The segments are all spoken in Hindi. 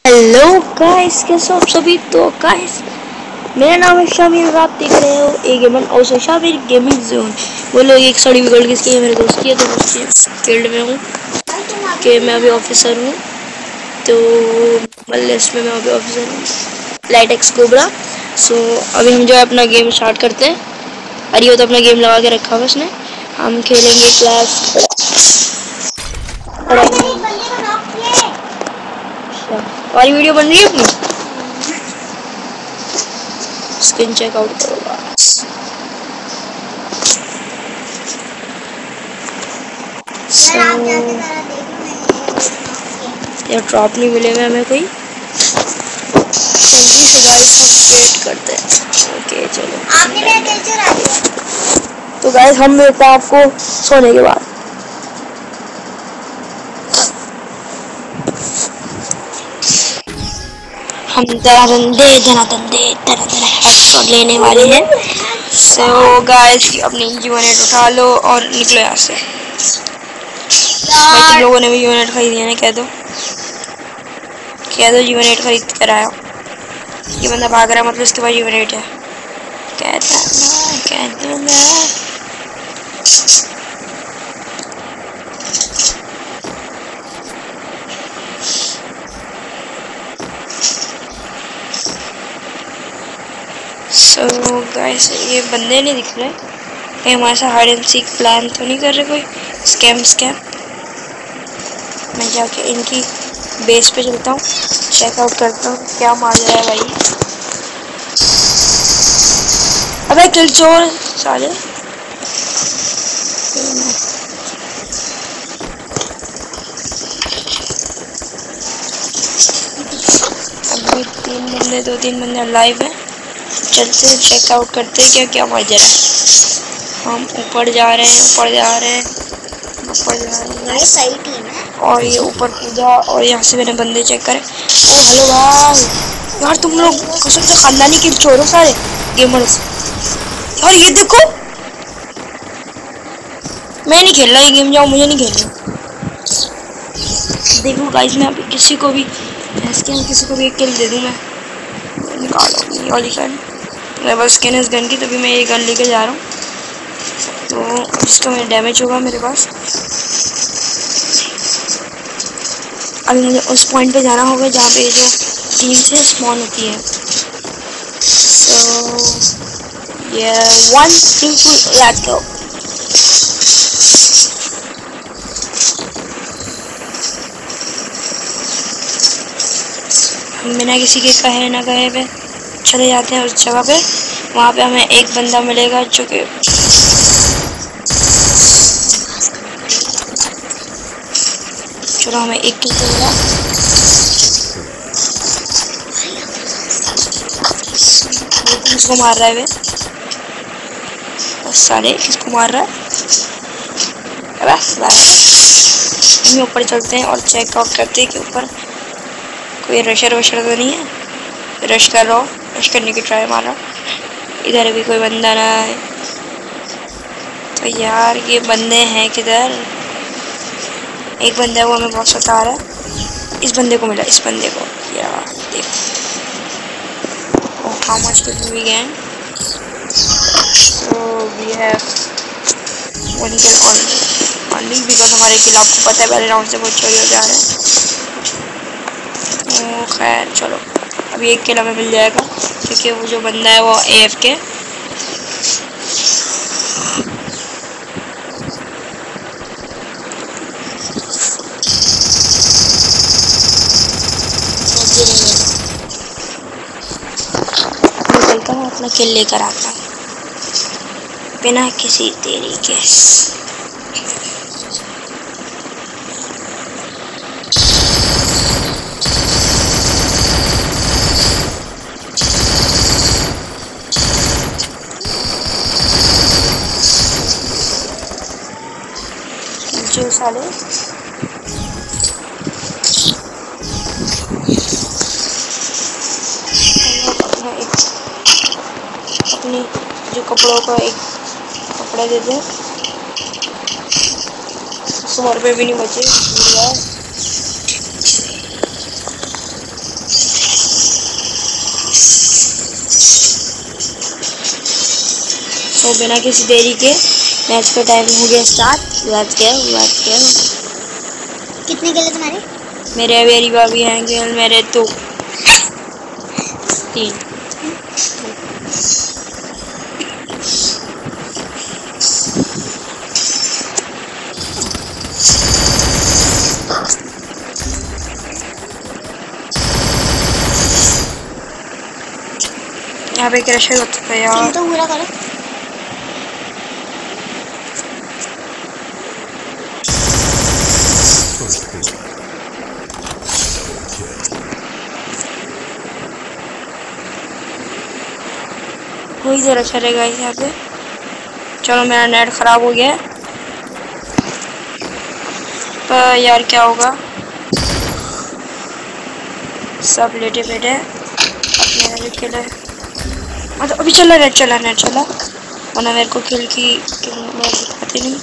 हेलो गाइस, कैसे हो आप सभी। तो गाइस, मेरा नाम है शामिर और आप देख रहे हो ए गेमर और शामिर गेमिंग जोन। वो लोग एक साड़ी बिगड़ किसकी है, मेरे दोस्त की है, तो उसकी फील्ड में हूँ कि मैं अभी ऑफिसर हूँ। तो लिस्ट में मैं अभी ऑफिसर हूँ, लाइट एक्स कोबरा। सो अभी हम जो है अपना गेम स्टार्ट करते हैं। अरे वो तो अपना गेम लगा के रखा हुआ उसने। हम खेलेंगे क्लास। हमारी वीडियो बन रही है अपनी, स्क्रीन चेकआउट करो बस। यार ड्रॉप नहीं मिलेगा हमें कोई, जल्दी से गाइस हम वेट करते हैं। ओके चलो, आपने मेरा कैसे आ गया। तो गाइस हम मिलते हैं आपको सोने के बाद। हम धनाधन हेडशॉट लेने वाले हैं। सो गाइस अपनी यूनिट उठा लो और निकलो यहाँ से। भाई तुम लोगों ने भी यूनिट खरीदी है ना, कह दो यूनिट खरीद कर आया। ये बंदा भाग रहा है, मतलब इसके पास यूनिट है। कहता ना सो गाइस ये बंदे नहीं दिख रहे, कहीं हमारे साथ हाइड एंड सीक प्लान तो नहीं कर रहे कोई स्कैम। मैं जाके इनकी बेस पे चलता हूँ, चेकआउट करता हूँ क्या मार रहा है भाई। अबे किल चोर साले। अभी दो तीन बंदे लाइव है। चलते चेकआउट करते हैं क्या क्या मजा है। हम ऊपर जा रहे हैं, सही टीम है। और ये ऊपर कूदा और यहाँ से मैंने बंदे चेक करे। ओ हेलो भाई, यार तुम लोग कसम से खानदानी किल चोर हो सारे गेमर्स। यार ये देखो, मैं नहीं खेल रहा ये गेम, जाओ मुझे नहीं खेलना। देखो गाइस मैं अभी किसी को भी एक किल दे दूँ। मैं निकालो वाली गन, मैं बस स्किन इस गन की, तभी मैं ये गन लेके जा रहा हूँ। तो इसका मेरा डैमेज होगा मेरे पास। अभी मुझे उस पॉइंट पे जाना होगा जहाँ पे जो टीम से स्पॉन होती है। सो ये 1 2 3 लेट्स गो। हम बिना किसी के कहे ना कहे पे चले जाते हैं उस जगह पे। वहाँ पे हमें एक बंदा मिलेगा जो कि चलो हमें एक किल मिलेगा। किसको मार रहा है वे साले, किसको मार रहा है। हम ऊपर चलते हैं और चेकआउट करते हैं कि ऊपर कोई रशर तो नहीं है। रश कर रहा हूँ, रश करने की ट्राई मार रहा हूँ। इधर भी कोई बंदा ना है। तो यार ये बंदे हैं किधर। एक बंदा है वो हमें बहुत सता रहा है। इस बंदे को मिला, इस बंदे को यार देखो। How much did we gain. So we have 1 kill only because हमारे किल आपको पता है पहले राउंड से बहुत चोरी हो जा रहे हैं। खैर चलो अभी एक किल हमें मिल जाएगा क्योंकि वो जो बंदा है वो AFK। निकलता हूँ अपना किल लेकर आता हूँ बिना किसी देरी के। जो साले अपनी जो कपड़ों का एक कपड़ा देते हैं। 100 रुपये भी नहीं बचे। तो बिना किसी देरी के मैच का टाइम हो गया स्टार्ट। Let's go. कितने किल तुम्हारे? मेरे अरीबा भी हैं किल, मेरे तो 3। यहाँ पे क्रश हो चुका है यार। तो पूरा करो। कोई जरा चलेगा यहाँ पे। चलो मेरा नेट खराब हो गया है पर यार क्या होगा, सब लेटे बैठे अपने वाले खेले। मतलब अभी चला नेट चला वरना मेरे को किल की दिखाती नहीं।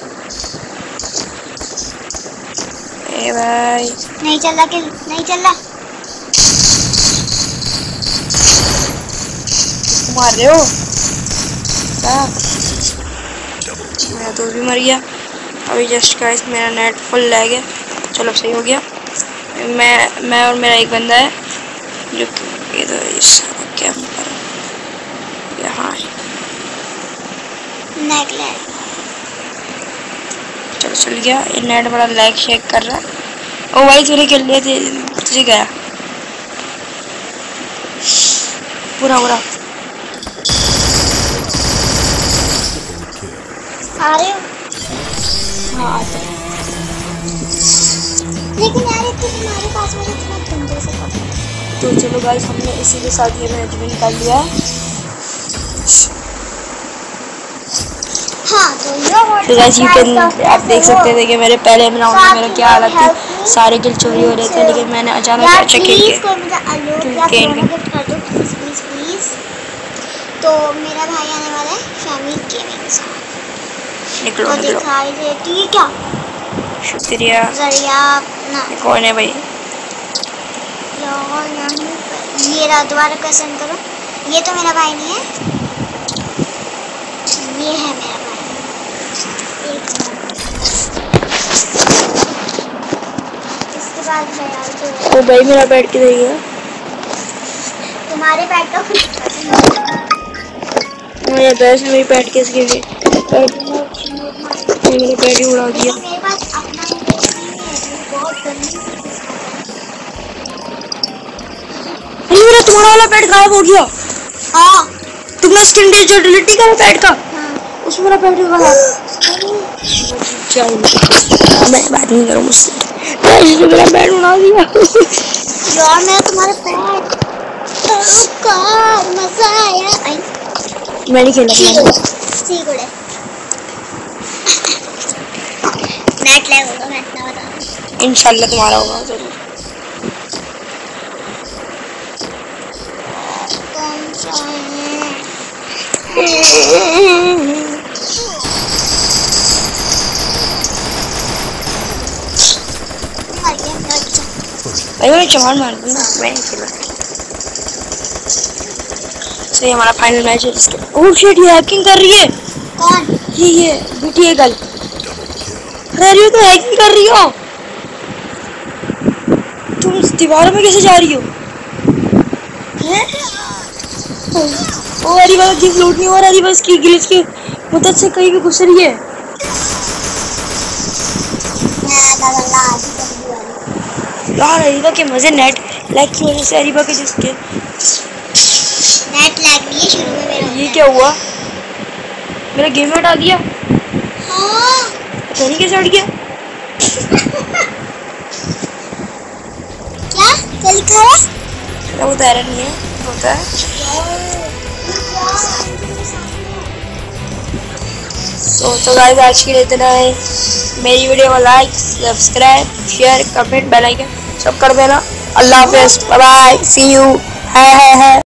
ए भाई नहीं चला किल, नहीं चला। मार रहे हो क्या? मेरा दोस्त भी मर गया अभी जस्ट गाइस। मेरा नेट फुल लैग है। चलो सही हो गया। मैं और मेरा एक बंदा है जो इधर क्या यहाँ नेट लैग। चलो चल गया। ये नेट बड़ा लैग शेक कर रहा है। ओ भाई तूने खेल लिया तुझे गया पूरा। आ रहे हो? हाँ आता है। लेकिन यार ये तो तुम्हारे पास मुझे इतना गंदे से पता। तो चलो गाइस हमने इसी के साथ ये मैच भी निकाल लिया है। हाँ तो गाइस आप देख सकते थे कि मेरे पहले राउंड में मेरा क्या हालत थी। सारे किल चोरी हो रहे थे लेकिन मैंने अचानक चेक किया प्लीज। तो मेरा भाई आने वाला है फैमिली गेमिंग से। निकलो दिखाई देती है क्या? शुक्रिया ना कौन है भाई? ये रहा, दोबारा क्वेश्चन करो। ये तो मेरा भाई नहीं है, ये है मेरा भाई। इसके बाद तो भाई मेरा बैठ के रहेगा। तुम्हारे बैठ तो मेरे बैठ में बैठ के इसके लिए मेरे पैर ही उड़ा दिया। मेरे पास अपना बहुत गंदी। अरे मेरा तुम्हारा वाला पैड गायब हो गया। हाँ तुमने स्किन डिलीट करा पैड का? हाँ। उसमें मेरा पैड गया। मैं बात नहीं करूँ मुझसे। तो मेरा पैड उड़ा दिया यार। मैं तुम्हारे पैड का मजा आया। मैं नहीं खेला। ठीक है नेट लैग होगा, मैं इतना बता रहा हूं। इंशाल्लाह तुम्हारा होगा जरूर। कौन सा है? मैं चमार मार दूँ ना, मैं नहीं खेला। तो ये हमारा फाइनल मैच है जिसके ओह शिट ये हैकिंग कर रही है। कौन? ये बीटी गर्ल। अरे तो हैकिंग कर रही हो तुम। दीवारों में कैसे जा रही हो? ओ अरीबा की फ्लूट नहीं हो रहा। अरीबा इसकी ग्लिच की मदद से कहीं भी घुस रही है। यार अरीबा के मजे नेट लैग की वजह से। अरीबा के जिसके नेट लैग नहीं है शुरू में मेरा। ये क्या हुआ? मेरा गेम हटा दिया। हाँ पता नहीं कैसे हट गया। क्या लिखा है? क्या बता रहा नहीं है होता है। तो गाइस आज के लिए इतना है। मेरी वीडियो को like subscribe share comment bell icon सब कर देना। अल्लाह हाफिज़ बाय बाय सी यू है।